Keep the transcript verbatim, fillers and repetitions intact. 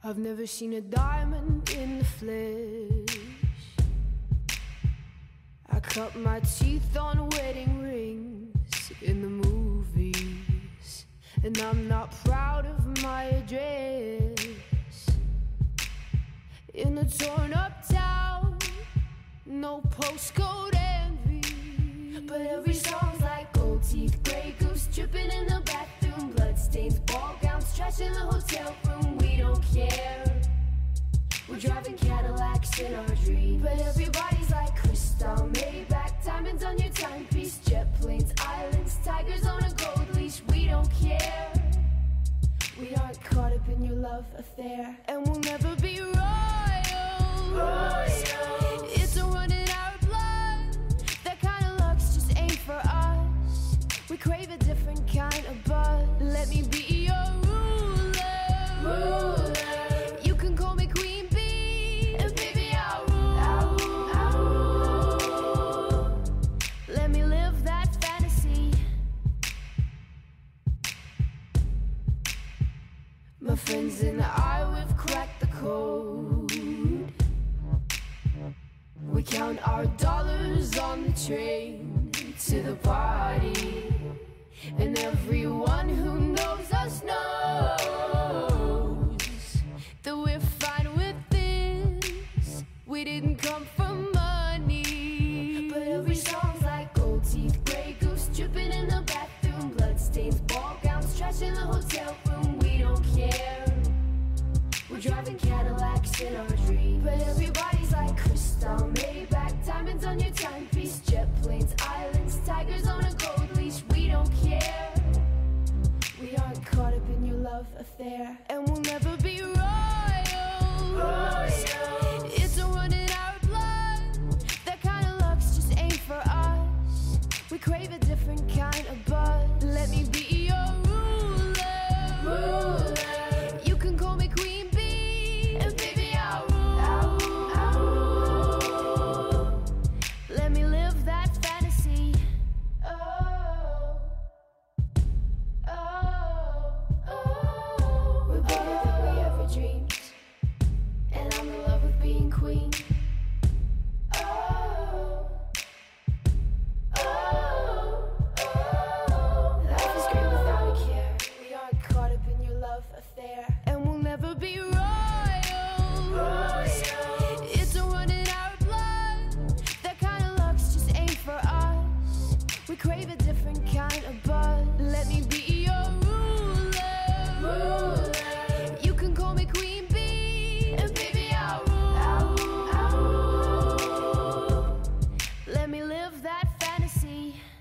I've never seen a diamond in the flesh. I cut my teeth on wedding rings in the movies, and I'm not proud of my address. In a torn up town, no postcode envy, but every song's like gold teeth, grey goose dripping in the bathroom, bloodstains, ball gowns, trash in the hotel room. We don't care, we're driving Cadillacs in our dreams, but everybody's like crystal, Maybach, diamonds on your timepiece, jet planes, islands, tigers on a gold leash. We don't care, we aren't caught up in your love affair, and we'll never be royal. Royal. It's a run in our blood, that kind of luck's just ain't for us. We crave a different kind of buzz. Let me be your ruler. Ruler. You can call me Queen Bee, and baby I'll rule. I'll rule. I'll rule. Let me live that fantasy. My friends and I, we've cracked the code. We count our dollars on the train to the party, and everyone who knows us knows that we're fine with this. We didn't come for money, but every song's like gold teeth, grey goose dripping in the bathroom, bloodstains, ball gowns, trash in the hotel room. We don't care, we're driving Cadillacs in our dreams, but everybody's like crystal, Maybach, diamonds on your timepiece, jet planes, islands, tigers on a gold leash. We don't care, we aren't caught up in your love affair, and we'll never be royal. Royal. It's a run in our blood, that kind of luck's just ain't for us. We crave a different kind of buzz. Let me be your ruler. Ruler. You can call me Queen Bee, and baby I'll rule. I'll rule. I'll rule. Let me live that fantasy. Oh, oh, oh. We're better than we ever dreamed, and I'm in love with being queen. Oh, oh, oh. Life is great without a care. We aren't caught up in your love affair, and we'll never be royal. Royal. It's a run in our blood, that kind of luck's just ain't for us. We crave a different kind of buzz. Let me be your ruler. Ruler. You can call me Queen Bee, and baby I'll rule. I'll rule. I'll rule. Let me live that fantasy.